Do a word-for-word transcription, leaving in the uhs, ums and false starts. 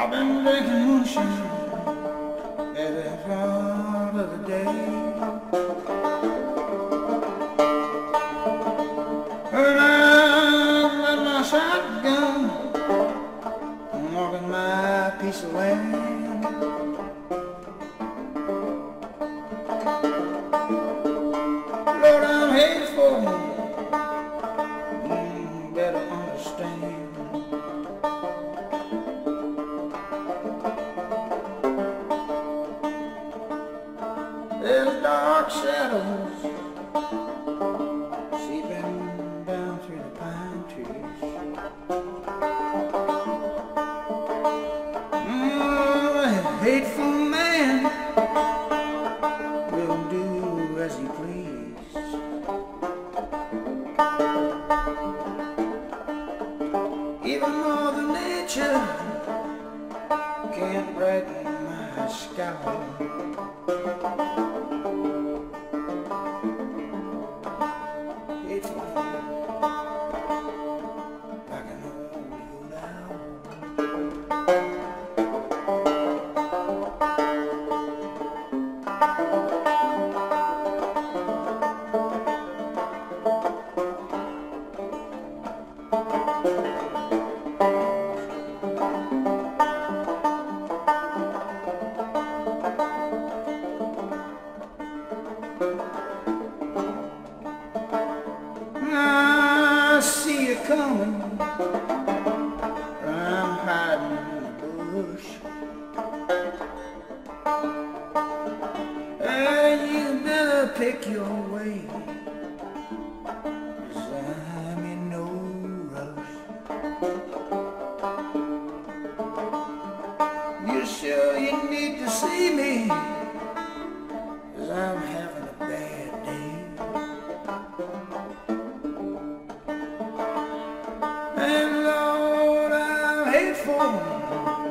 I've been drinking moonshine every part of the day. And I'm at my shotgun, I'm walking my piece of land. Lord, I'm hateful, mm, better understand. There's dark shadows seeping down through the pine trees. Mm, a hateful man will do as he please. Even Mother Nature can't brighten my sky. I see you coming, I'm hiding in the bush. And you better pick your way, 'cause I'm in no rush. You sure you need to see me, 'cause I'm having a bad day. And Lord, I'm hateful,